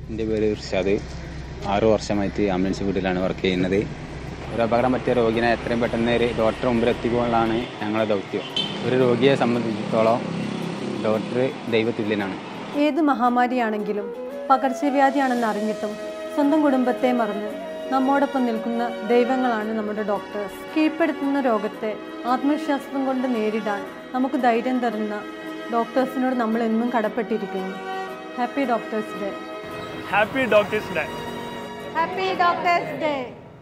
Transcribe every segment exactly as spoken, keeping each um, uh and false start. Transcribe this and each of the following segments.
എൻ്റെ പേര് ഇർഷാദ്. ആറു വർഷമായിട്ട് ആംബുലൻസ് വീട്ടിലാണ് വർക്ക് ചെയ്യുന്നത്. ഒരു അപകടം പറ്റിയ രോഗിനെ എത്രയും പെട്ടെന്ന് ഒരു ഡോക്ടർ മുമ്പിൽ എത്തിക്കാനുള്ളതാണ് ഞങ്ങളുടെ ദൗത്യം. ഒരു രോഗിയെ സംബന്ധിച്ചിടത്തോളം ഡോക്ടർ ദൈവതുല്യനാണ്. ഏത് മഹാമാരിയാണെങ്കിലും പകർച്ചവ്യാധിയാണെന്ന് അറിഞ്ഞിട്ടും സ്വന്തം കുടുംബത്തെ മറന്ന് നമ്മോടൊപ്പം നിൽക്കുന്ന ദൈവങ്ങളാണ് നമ്മുടെ ഡോക്ടേഴ്സ്. കീഴ്പ്പെടുത്തുന്ന രോഗത്തെ ആത്മവിശ്വാസം കൊണ്ട് നേരിടാൻ നമുക്ക് ധൈര്യം തരുന്ന ഡോക്ടേഴ്സിനോട് നമ്മൾ എന്നും കടപ്പെട്ടിരിക്കുന്നു. Happy doctors day. Happy doctors day. Happy doctors day.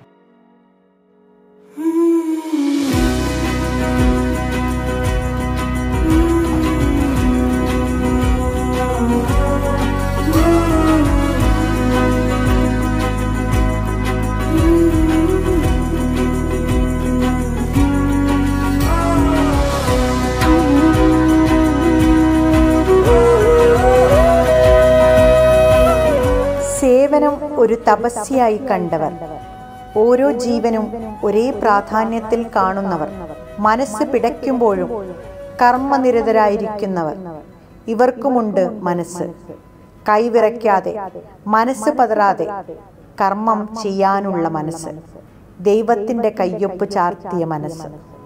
സേവനം ഒരു തപസ്യായി കണ്ടവർ, ഓരോ ജീവനും ഒരേ പ്രാധാന്യത്തിൽ കാണുന്നവർ, മനസ്സ് പിടയ്ക്കുമ്പോഴും കർമ്മനിരതരായിരിക്കുന്നവർ, ഇവർക്കുമുണ്ട് മനസ്സ്. കൈവിറയ്ക്കാതെ, മനസ്സ് പതറാതെ കർമ്മം ചെയ്യാനുള്ള മനസ്സ്, ദൈവത്തിൻ്റെ കയ്യൊപ്പ് ചാർത്തിയ മനസ്സ്.